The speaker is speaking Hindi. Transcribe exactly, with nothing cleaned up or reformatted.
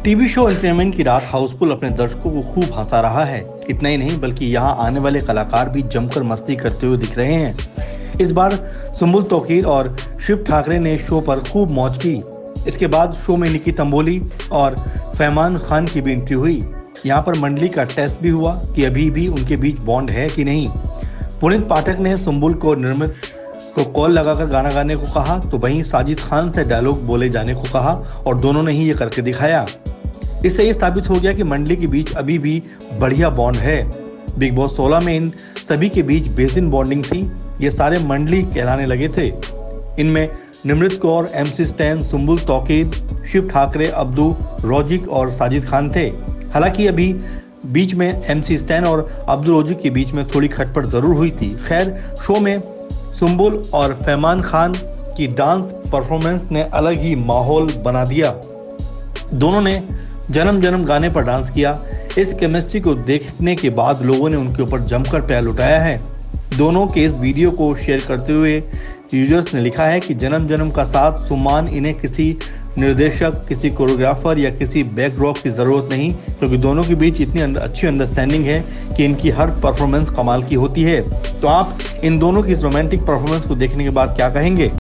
टीवी शो एंटरटेनमेंट की रात हाउसफुल अपने दर्शकों को खूब हंसा रहा है। इतना ही नहीं बल्कि यहाँ आने वाले कलाकार भी जमकर मस्ती करते हुए दिख रहे हैं। इस बार सुम्बुल तौकीर और शिव ठाकरे ने शो पर खूब मौज की। इसके बाद शो में निकी तंबोली और फैमान खान की भी एंट्री हुई। यहाँ पर मंडली का टेस्ट भी हुआ कि अभी भी उनके बीच बॉन्ड है कि नहीं। पुनीत पाठक ने सुम्बुल को निर्मित को कॉल लगाकर गाना गाने को कहा, तो वहीं साजिद खान से डायलॉग बोले जाने को कहा और दोनों ने ही ये करके दिखाया। इससे ये साबित हो गया कि मंडली के बीच अभी भी बढ़िया बॉन्ड है। बिग बॉस सोलह में इन सभी के बीच बेहतरीन बॉन्डिंग थी। ये सारे मंडली कहलाने लगे थे। इनमें निमृत कौर, एमसी स्टैन, सुम्बुल तौकीर, शिव ठाकरे, अब्दू, रोजिक और साजिद खान थे। हालांकि अभी बीच में एमसी स्टैन और अब्दुल रोजिक के बीच में थोड़ी खटपट जरूर हुई थी। खैर, शो में सुम्बुल और फैमान खान की डांस परफॉर्मेंस ने अलग ही माहौल बना दिया। दोनों ने जन्म जन्म गाने पर डांस किया। इस केमिस्ट्री को देखने के बाद लोगों ने उनके ऊपर जमकर पैर लुटाया है। दोनों के इस वीडियो को शेयर करते हुए यूजर्स ने लिखा है कि जन्म जन्म का साथ सुमान, इन्हें किसी निर्देशक, किसी कोरियोग्राफर या किसी बैकड्रॉप की ज़रूरत नहीं, क्योंकि दोनों के बीच इतनी अच्छी अंडरस्टैंडिंग है कि इनकी हर परफॉर्मेंस कमाल की होती है। तो आप इन दोनों की इस रोमांटिक परफॉर्मेंस को देखने के बाद क्या कहेंगे?